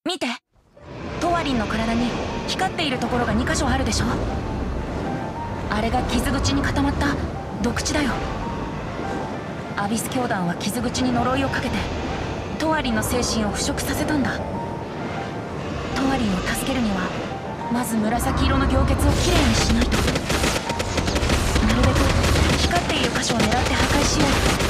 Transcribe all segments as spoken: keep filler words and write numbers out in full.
見て、トワリンの体に光っているところがにかしょあるでしょ。あれが傷口に固まった毒地だよ。アビス教団は傷口に呪いをかけてトワリンの精神を腐食させたんだ。トワリンを助けるにはまず紫色の凝結をきれいにしないと。なるべく光っている箇所を狙って破壊しよう。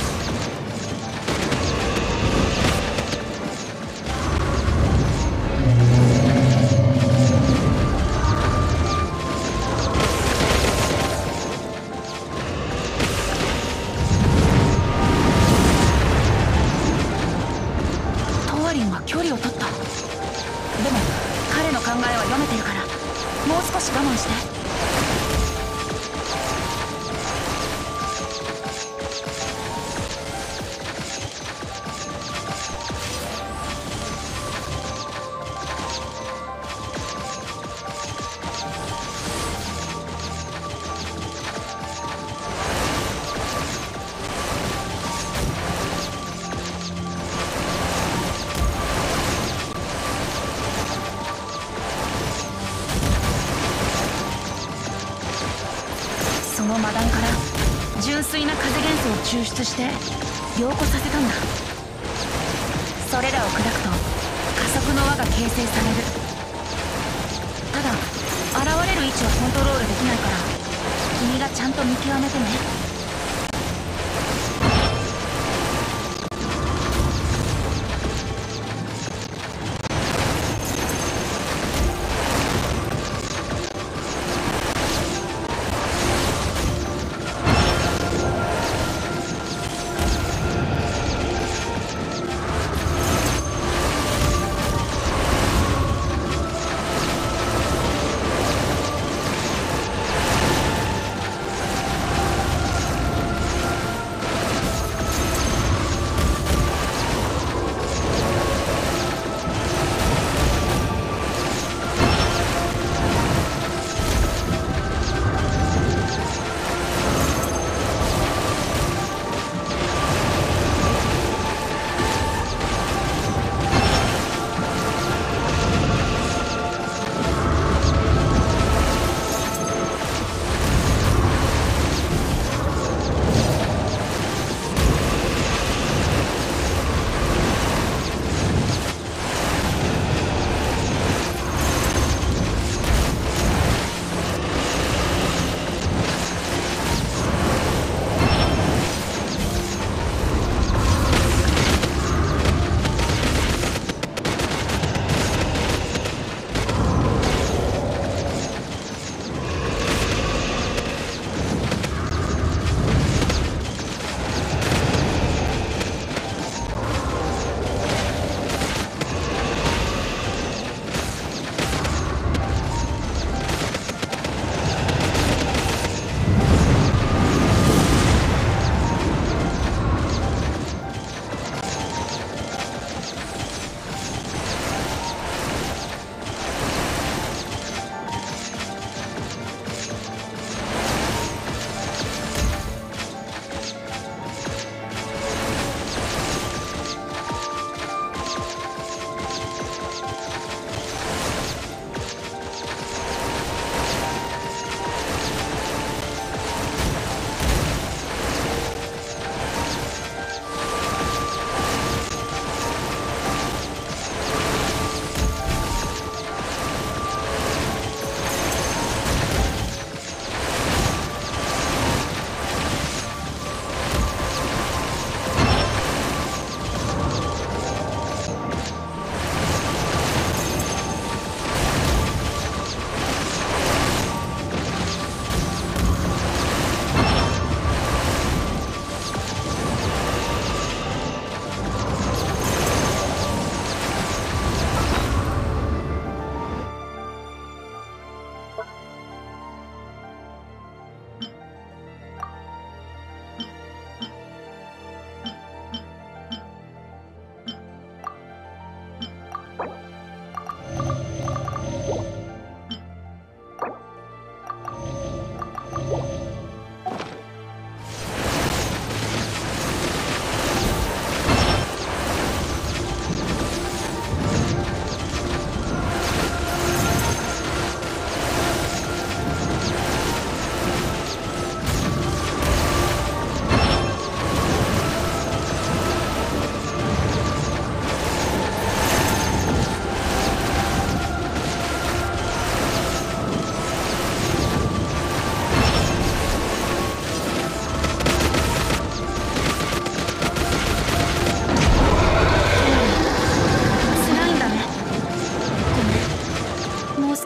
距離を取った。でも彼の考えは読めてるから、もう少し我慢して。その魔弾から純粋な風元素を抽出して凝固させたんだ。それらを砕くと加速の輪が形成される。ただ現れる位置をコントロールできないから、君がちゃんと見極めてね。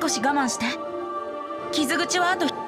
少し我慢して。傷口はあと。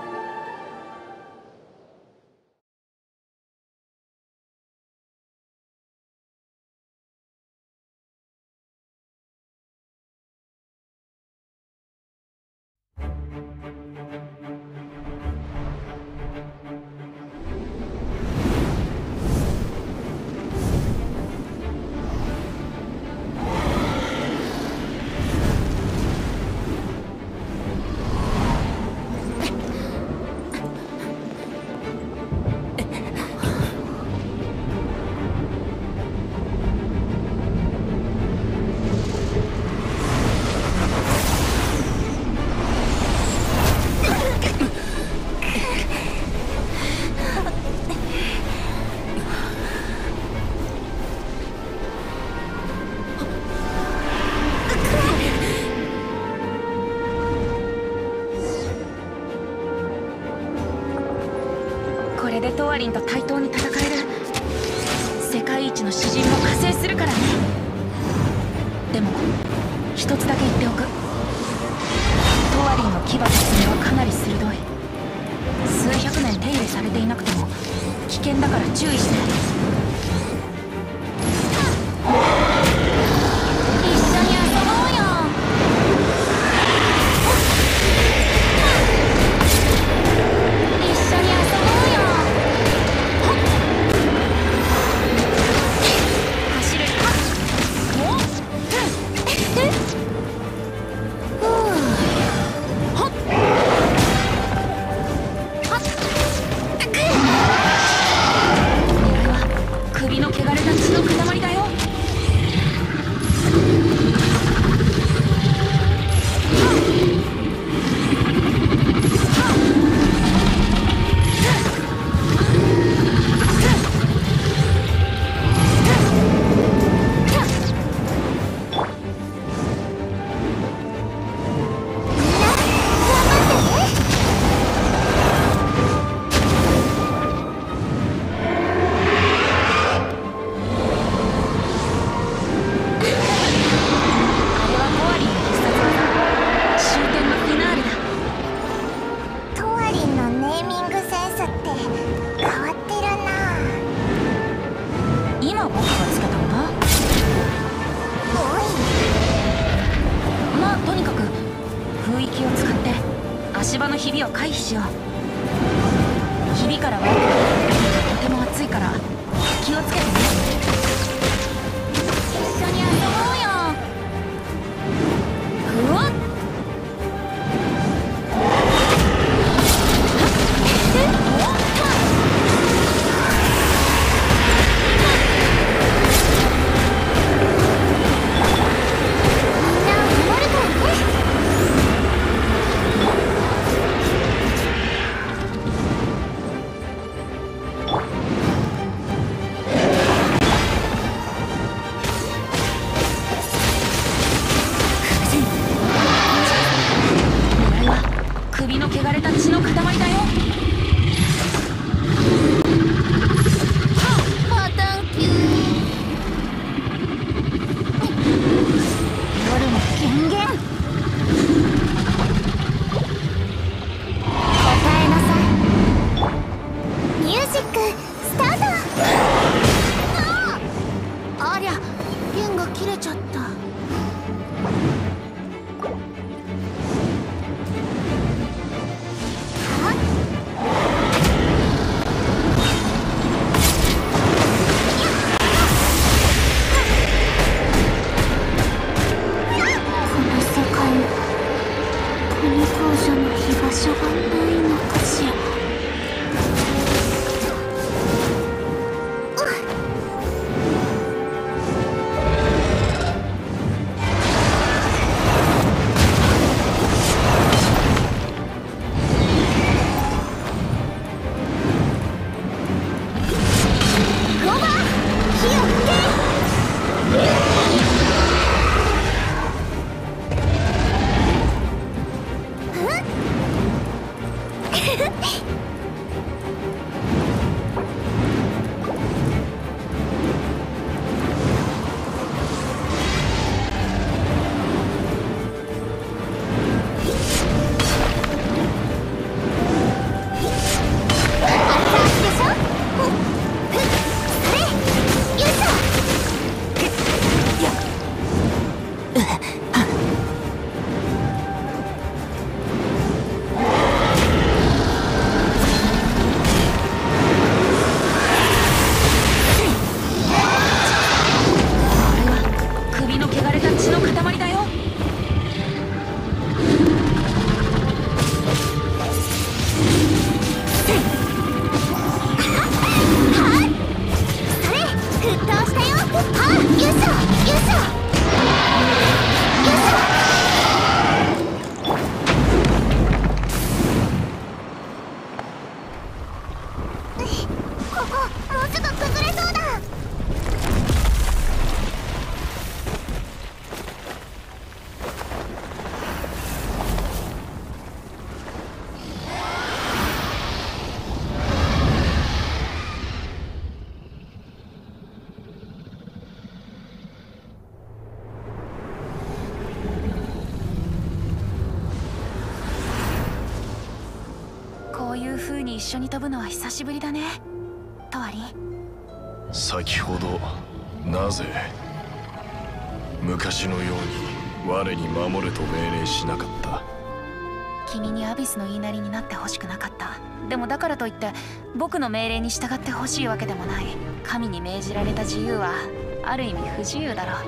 これでトワリンと対等に戦える。世界一の詩人も加勢するからね。でも一つだけ言っておく。トワリンの牙と爪はかなり鋭い。数百年手入れされていなくても危険だから注意して。一緒に遊ぼうよ。一緒に遊ぼうよ。走る。おっ。首の汚れた血の塊だよ。足場のひびを回避しよう。ひびから湧いてくるとても熱いから気をつけてね。一緒に遊ぼうよ。うわっ。首の汚れた血の塊だよ。パタンキュー。夜も権限。答えなさい。ミュージックスタート。ありゃ、弦が切れちゃった。えっに一緒に飛ぶのは久しぶりだね、トワリン。 先ほどなぜ昔のように我に守れと命令しなかった？ 君にアビスの言いなりになってほしくなかった。でもだからといって僕の命令に従ってほしいわけでもない。神に命じられた自由はある意味不自由だろう。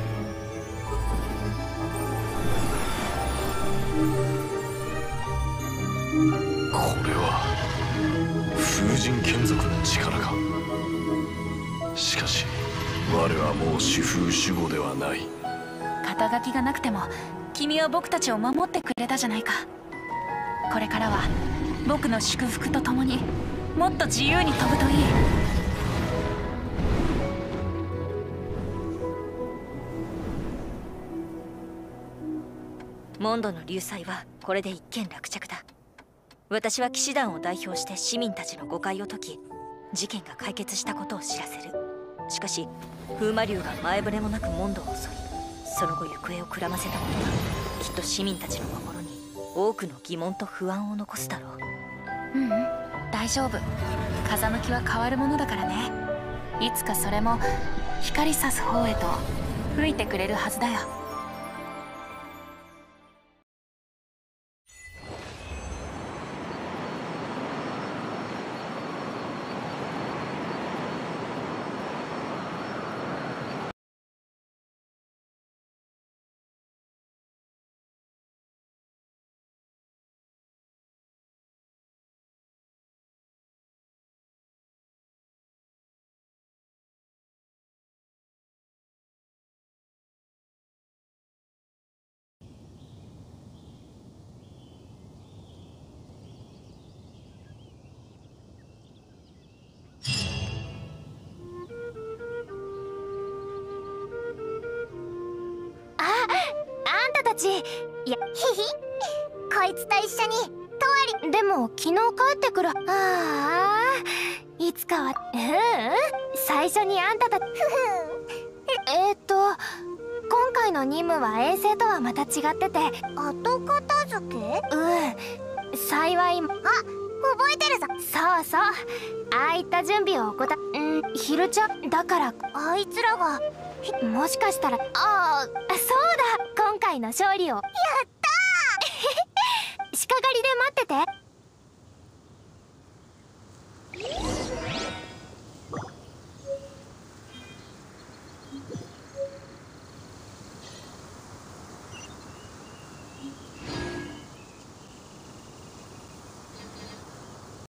これは風神眷属の力か。しかし我はもう主風守護ではない。 肩書きがなくても君は僕たちを守ってくれたじゃないか。これからは僕の祝福とともにもっと自由に飛ぶといい。 モンドの流祭はこれで一件落着だ。私は騎士団を代表して市民たちの誤解を解き、事件が解決したことを知らせる。しかし風魔竜が前触れもなくモンドを襲い、その後行方をくらませたことがきっと市民たちの心に多くの疑問と不安を残すだろう。 ううん、大丈夫。風向きは変わるものだからね。いつかそれも光さす方へと吹いてくれるはずだよ。 いや、ひひこいつと一緒にトワリ。でも昨日帰ってくる。ああ、いつかは。うん、最初にあんたたえーっと今回の任務は衛星とはまた違ってて、後片付け。うん、幸い。あ、覚えてるぞ。そうそう、ああいった準備を怠っうんヒルちゃんだから。あいつらがもしかしたら。ああ、そうだ、今回の勝利を。やったー鹿狩りで待ってて。